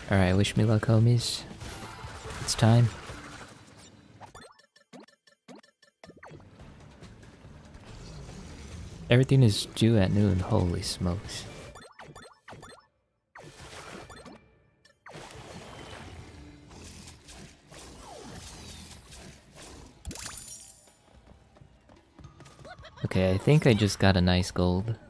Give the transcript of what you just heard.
Alright, wish me luck, homies. It's time. Everything is due at noon, holy smokes. Okay, I think I just got a nice gold.